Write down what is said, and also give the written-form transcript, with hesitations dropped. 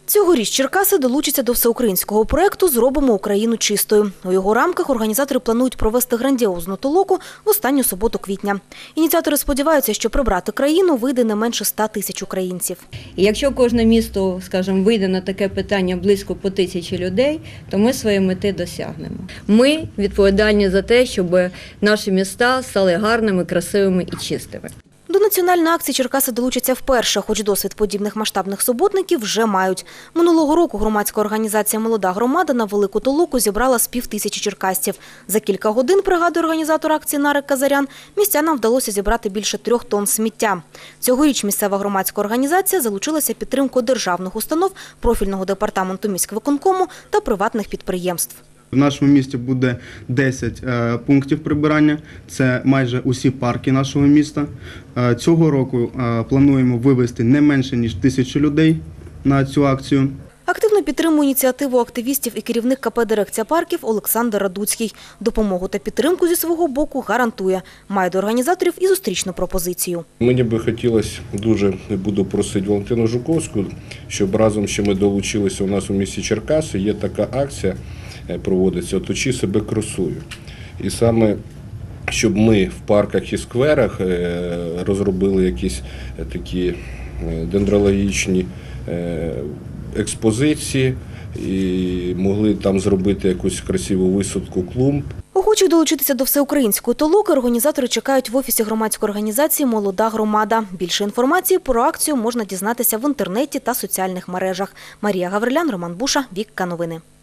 Цьогоріч Черкаси долучаться до всеукраїнського проєкту «Зробимо Україну чистою». У його рамках організатори планують провести грандіозну толоку в останню суботу квітня. Ініціатори сподіваються, що прибрати країну вийде не менше 100 тисяч українців. І якщо кожне місто, скажімо, вийде на таке питання близько по 1000 людей, то ми своєї мети досягнемо. Ми відповідальні за те, щоб наші міста стали гарними, красивими і чистими. До національної акції Черкаси долучаться вперше, хоч досвід подібних масштабних суботників вже мають. Минулого року громадська організація «Молода громада» на велику толоку зібрала з 5000 черкасців. За кілька годин, пригадує організатор акції Нарик Казарян, містянам вдалося зібрати більше 3 тонн сміття. Цьогоріч місцева громадська організація залучилася підтримкою державних установ, профільного департаменту міськвиконкому та приватних підприємств. В нашому місті буде 10 пунктів прибирання, це майже усі парки нашого міста. Цього року плануємо вивезти не менше, ніж 1000 людей на цю акцію. Активно підтримує ініціативу активістів і керівник КП «Дирекція парків» Олександр Радуцький. Допомогу та підтримку зі свого боку гарантує. Має до організаторів і зустрічну пропозицію. Мені би хотілося дуже, буду просити Валентину Жуковську, щоб разом ще ми долучилися у нас у місті Черкаси. Є така акція, проводиться «Оточи себе красою». І саме, щоб ми в парках і скверах розробили якісь такі дендрологічні експозиції і могли там зробити якусь красиву висадку клумб. Охочих долучитися до всеукраїнської толоки організатори чекають в офісі громадської організації «Молода громада». Більше інформації про акцію можна дізнатися в інтернеті та соціальних мережах. Марія Гаврилян, Роман Буша, Вікка Новини.